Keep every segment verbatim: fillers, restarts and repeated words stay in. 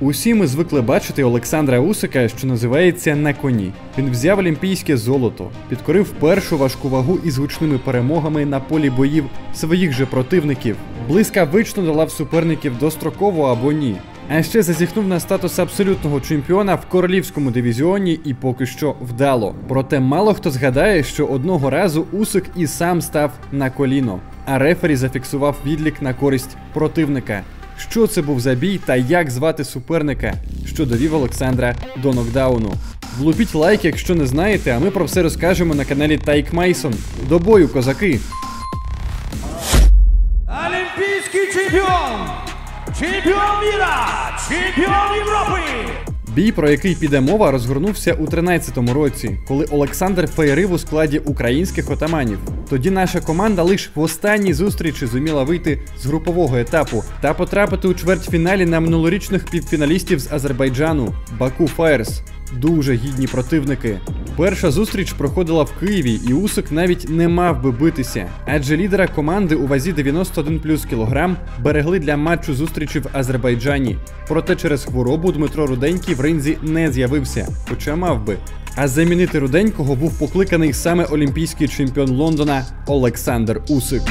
Усі ми звикли бачити Олександра Усика, що називається, на коні. Він взяв олімпійське золото, підкорив першу важку вагу із гучними перемогами на полі боїв своїх же противників, блискавично долав суперників достроково або ні. А ще зазіхнув на статус абсолютного чемпіона в королівському дивізіоні і поки що вдало. Проте мало хто згадає, що одного разу Усик і сам став на коліно, а рефері зафіксував відлік на користь противника. Що це був за бій та як звати суперника, що довів Олександра до нокдауну? Влупіть лайк, якщо не знаєте, а ми про все розкажемо на каналі Тайк Мейсон. До бою, козаки! Олімпійський чемпіон! Чемпіон міра! Чемпіон Європи! Бій, про який піде мова, розгорнувся у тринадцятому році, коли Олександр феєрив у складі українських отаманів. Тоді наша команда лише в останній зустрічі зуміла вийти з групового етапу та потрапити у чвертьфіналі на минулорічних півфіналістів з Азербайджану – Баку Фаєрс. Дуже гідні противники. Перша зустріч проходила в Києві, і Усик навіть не мав би битися, адже лідера команди у вазі дев'яносто один плюс кілограм берегли для матчу зустрічі в Азербайджані. Проте через хворобу Дмитро Руденький в ринзі не з'явився, хоча мав би. А замінити Руденького був покликаний саме олімпійський чемпіон Лондона Олександр Усик.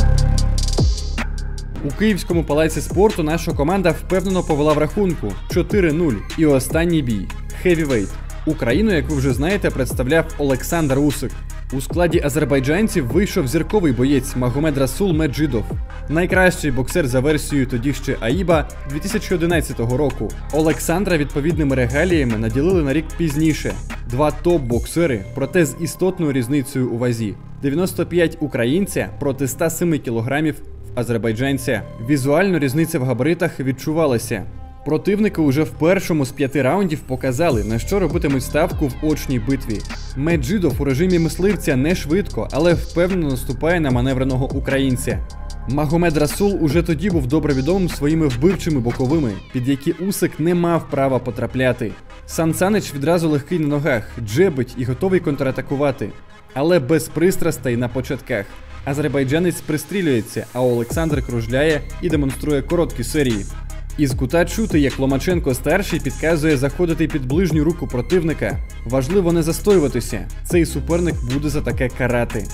У Київському палаці спорту наша команда впевнено повела в рахунку чотири нуль. І останній бій – хевівейт. Україну, як ви вже знаєте, представляв Олександр Усик. У складі азербайджанців вийшов зірковий боєць Магомед Расул Меджидов. Найкращий боксер за версією тоді ще АІБА дві тисячі одинадцятого року. Олександра відповідними регаліями наділили на рік пізніше. Два топ-боксери, проте з істотною різницею у вазі. дев'яносто п'ять українця проти ста семи кілограмів азербайджанця. Візуально різниця в габаритах відчувалася. Противники уже в першому з п'яти раундів показали, на що робитимуть ставку в очній битві. Меджидов у режимі мисливця не швидко, але впевнено наступає на маневреного українця. Магомед Расул уже тоді був добре відомим своїми вбивчими боковими, під які Усик не мав права потрапляти. Сан Санич відразу легкий на ногах, джебить і готовий контратакувати. Але без пристрастей на початках. Азербайджанець пристрілюється, а Олександр кружляє і демонструє короткі серії. Із кута чути, як Ломаченко-старший підказує заходити під ближню руку противника. Важливо не застоюватися, цей суперник буде за таке карати.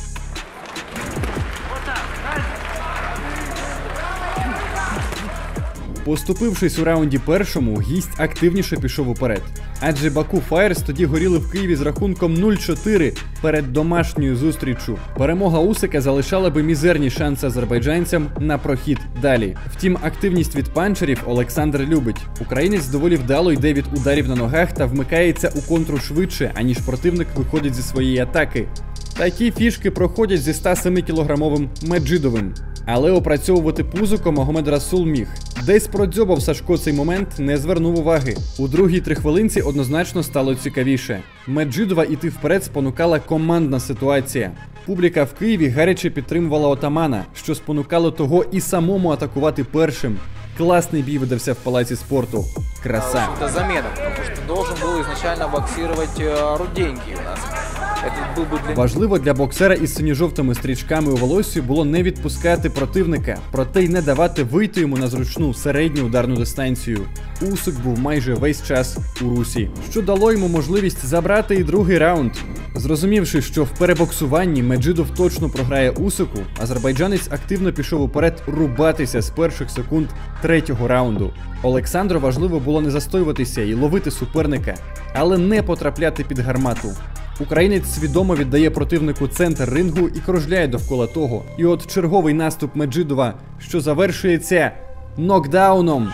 Поступившись у раунді першому, гість активніше пішов уперед. Адже Баку Фаєрс тоді горіли в Києві з рахунком нуль чотири перед домашньою зустріччю. Перемога Усика залишала би мізерні шанси азербайджанцям на прохід далі. Втім, активність від панчерів Олександр любить. Українець доволі вдало йде від ударів на ногах та вмикається у контру швидше, аніж противник виходить зі своєї атаки. Такі фішки проходять зі ста семи кілограмовим Меджидовим. Але опрацьовувати пузико Магомед Расул міг. Десь продзьобав Сашко цей момент, не звернув уваги. У другій трихвилинці однозначно стало цікавіше. Меджидова іти вперед спонукала командна ситуація. Публіка в Києві гаряче підтримувала отамана, що спонукало того і самому атакувати першим. Класний бій видався в палаці спорту. Краса. Это замена, потому что должен был изначально боксировать Руденький у нас. Для... Важливо для боксера із синьо-жовтими стрічками у волоссі було не відпускати противника, проте й не давати вийти йому на зручну середню ударну дистанцію. Усик був майже весь час у русі, що дало йому можливість забрати і другий раунд. Зрозумівши, що в перебоксуванні Меджидов точно програє Усику, азербайджанець активно пішов уперед рубатися з перших секунд третього раунду. Олександру важливо було не застоюватися і ловити суперника, але не потрапляти під гармату. Українець свідомо віддає противнику центр рингу і кружляє довкола того. І от черговий наступ Меджидова, що завершується нокдауном.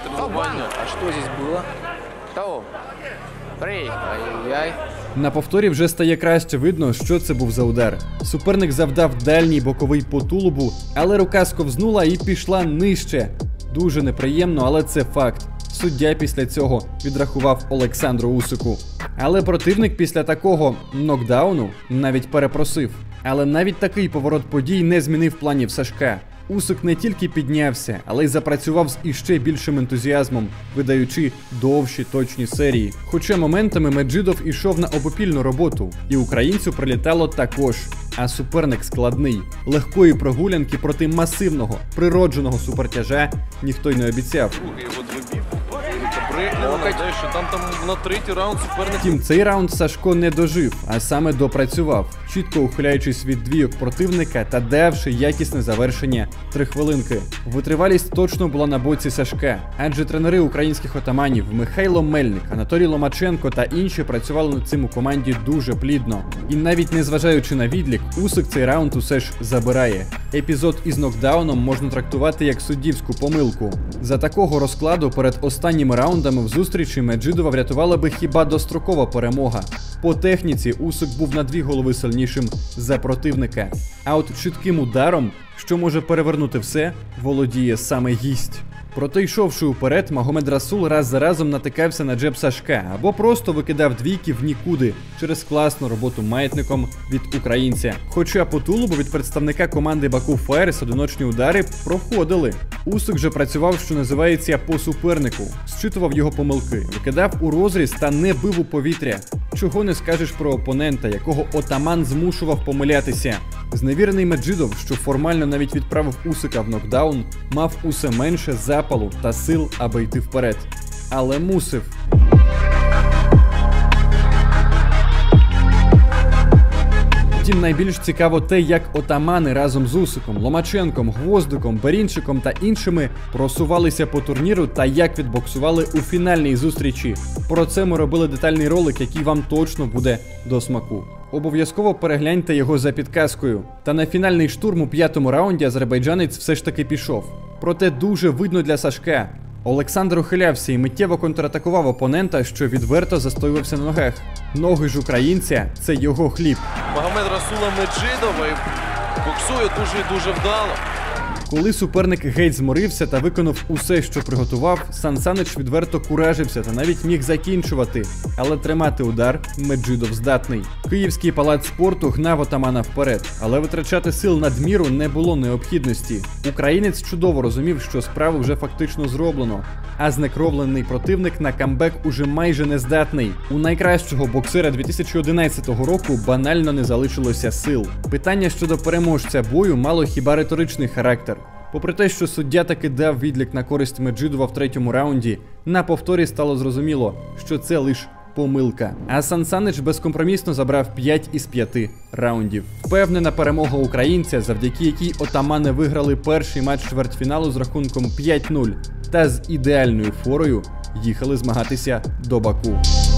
А що здесь було? Того. Прей. Ай-яй. На повторі вже стає краще видно, що це був за удар. Суперник завдав дальній боковий по тулубу, але рука сковзнула і пішла нижче. Дуже неприємно, але це факт. Суддя після цього відрахував Олександру Усику. Але противник після такого нокдауну навіть перепросив. Але навіть такий поворот подій не змінив планів Сашка. Усик не тільки піднявся, але й запрацював з іще більшим ентузіазмом, видаючи довші точні серії. Хоча моментами Меджидов ішов на обопільну роботу, і українцю прилітало також. А суперник складний. Легкої прогулянки проти масивного, природженого супертяжа ніхто й не обіцяв. Прикляно, що там, там на третій раунд суперник. Втім, цей раунд Сашко не дожив, а саме допрацював, чітко ухиляючись від двійок противника та давши якісне завершення три хвилинки. Витривалість точно була на боці Сашка, адже тренери українських отаманів Михайло Мельник, Анатолій Ломаченко та інші працювали над цим у команді дуже плідно. І навіть незважаючи на відлік, Усик цей раунд усе ж забирає. Епізод із нокдауном можна трактувати як суддівську помилку. За такого розкладу перед останніми раундами в зустрічі Меджидова врятувала би хіба дострокова перемога. По техніці Усик був на дві голови сильнішим за противника. А от чітким ударом, що може перевернути все, володіє саме гість. Проте, йшовши уперед, Магомед Расул раз за разом натикався на джеб Сашка або просто викидав двійки в нікуди через класну роботу маятником від українця. Хоча по тулубу від представника команди Baku Fires одиночні удари проходили. Усик же працював, що називається, по супернику, зчитував його помилки, викидав у розріз та не бив у повітря. Чого не скажеш про опонента, якого отаман змушував помилятися. Зневірений Меджидов, що формально навіть відправив Усика в нокдаун, мав усе менше запалу та сил, аби йти вперед. Але мусив. Втім, найбільш цікаво те, як отамани разом з Усиком, Ломаченком, Гвоздиком, Берінчиком та іншими просувалися по турніру та як відбоксували у фінальній зустрічі. Про це ми робили детальний ролик, який вам точно буде до смаку. Обов'язково перегляньте його за підказкою. Та на фінальний штурм у п'ятому раунді азербайджанець все ж таки пішов. Проте дуже видно для Сашка. Олександр ухилявся і миттєво контратакував опонента, що відверто застоювався на ногах. Ноги ж українця – це його хліб. Магомед Расула Меджидова боксує дуже і дуже вдало. Коли суперник геть зморився та виконав усе, що приготував, Сан Санич відверто куражився та навіть міг закінчувати. Але тримати удар Меджидов здатний. Київський палац спорту гнав отамана вперед, але витрачати сил надміру не було необхідності. Українець чудово розумів, що справу вже фактично зроблено. А знекровлений противник на камбек уже майже не здатний. У найкращого боксера дві тисячі одинадцятого року банально не залишилося сил. Питання щодо переможця бою мало хіба риторичний характер. Попри те, що суддя таки дав відлік на користь Меджидова в третьому раунді, на повторі стало зрозуміло, що це лише помилка. А Сан Санич безкомпромісно забрав п'ять із п'яти раундів. Впевнена перемога українця, завдяки якій отамани виграли перший матч чвертьфіналу з рахунком п'ять нуль та з ідеальною форою їхали змагатися до Баку.